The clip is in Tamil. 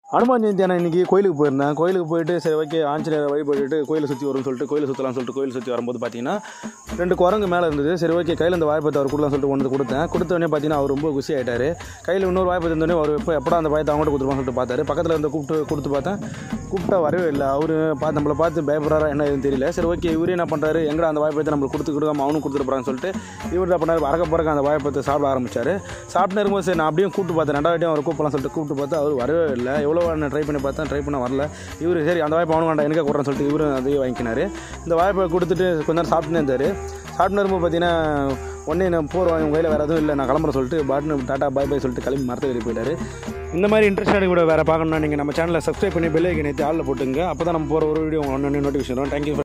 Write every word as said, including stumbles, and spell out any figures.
அனுமான் ஜெயந்தி ஆனால் இன்றைக்கி கோயிலுக்கு போயிருந்தேன். கோயிலுக்கு போயிட்டு சரி ஓகே ஆஞ்சநேயரை வழிபட்டுட்டு கோயிலை சுற்றி வரும்னு சொல்லிட்டு கோயிலை சுற்றலாம்னு சொல்லிட்டு கோயில் சுற்றி வரும்போது பார்த்தீங்கன்னா ரெண்டு குரங்கு மேலே இருந்தது. சரி ஓகே கையில் இந்த வாய்ப்பத்தை அவர் கொடுக்கலாம்னு சொல்லிட்டு ஒன்று கொடுத்தேன். கொடுத்தோடனே பார்த்தீங்கன்னா அவர் ரொம்ப குஷி ஆகிட்டார். கையில் இன்னொரு வாய்ப்பு இருந்தோடனே அவர் எப்போ எப்படா அந்த வாய்ப்பை அவங்கள்ட்ட கொடுத்துருப்பான்னு சொல்லிட்டு பார்த்தாரு. பக்கத்தில் இருந்து கூப்பிட்டு கொடுத்து பார்த்தேன். கூப்பிட்டா வரவே இல்லை. அவர் பார்த்து நம்மளை பார்த்து பயப்படுறாரா என்ன எதுவும் தெரியல. சரி ஓகே இவரே என்ன பண்ணுறாரு, எங்கடா அந்த வாய்ப்பத்தை நம்மளுக்கு கொடுத்து கொடுக்காம அவனும் கொடுத்துட்டு போகிறான்னு சொல்லிட்டு இவர் என்ன பண்ணார், பறக்க பறக்க அந்த வாய்ப்பத்தை சாப்பிட ஆரம்பிச்சார். சாப்பிட்டு இருக்கும்போது சரி நான் அப்படியே கூப்பிட்டு பார்த்தேன். ரெண்டாவது அவர் கூப்பிடலாம் சொல்லிட்டு கூப்பிட்டு பார்த்தா அவர் வரவே இல்லை. எவ்வளோ நான் ட்ரை பண்ணி பார்த்தேன், ட்ரை பண்ண வரல. இவர் சரி அந்த வாய்ப்பு அவனு வேண்டாம் எனக்கே கொடுறேன்னு சொல்லிட்டு இவரும் அதையும் வாங்கிக்கினார். இந்த வாய்ப்பை கொடுத்துட்டு கொஞ்ச நேரம் சாப்பிட்டுனே இருந்தார். சாப்பிட்டு வரும்போது பார்த்தீங்கன்னா ஒன்றே நான் போர் வாங்கி உங்கள் கையில் வேறு எதுவும் இல்லை நான் கிளம்புறேன் சொல்லிட்டு பாட்னு டாட்டா பாய் பாய் சொல்லிட்டு கிளம்பி மரத்தை வெளியே போயிட்டார். இந்த மாதிரி இன்ட்ரெஸ்டாக கூட வேறு பார்க்கணுன்னா நீங்கள் நம்ம சேனலை சப்ஸ்கிரைப் பண்ணி பெல் ஐக்கனை ஆளில் போட்டுங்க. அப்போ தான் நம்ம போகிற ஒரு வீடியோ ஒன்று நோட்டிஃபிகேஷன் வரும். தேங்க்யூ.